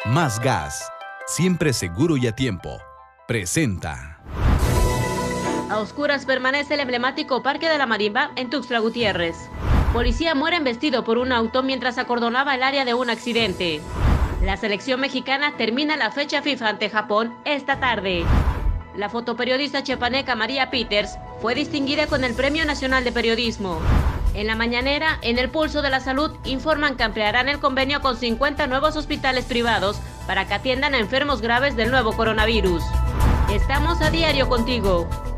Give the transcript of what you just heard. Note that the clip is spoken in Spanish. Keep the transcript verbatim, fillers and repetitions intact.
Más Gas, siempre seguro y a tiempo, presenta. A oscuras permanece el emblemático Parque de la Marimba en Tuxtla Gutiérrez. Policía muere embestido por un auto mientras acordonaba el área de un accidente. La selección mexicana termina la fecha FIFA ante Japón esta tarde. La fotoperiodista chiapaneca María Peters fue distinguida con el Premio Nacional de Periodismo. En la mañanera, en el Pulso de la Salud, informan que ampliarán el convenio con cincuenta nuevos hospitales privados para que atiendan a enfermos graves del nuevo coronavirus. Estamos a diario contigo.